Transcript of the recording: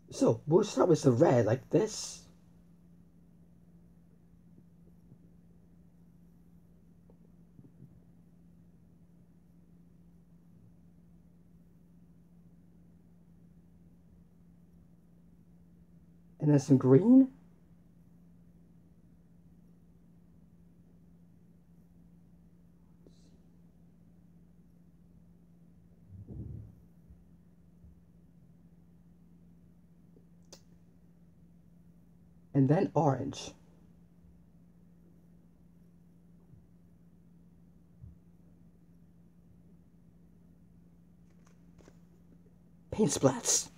So we'll start with the red like this. And then some green. And then orange. Paint splats.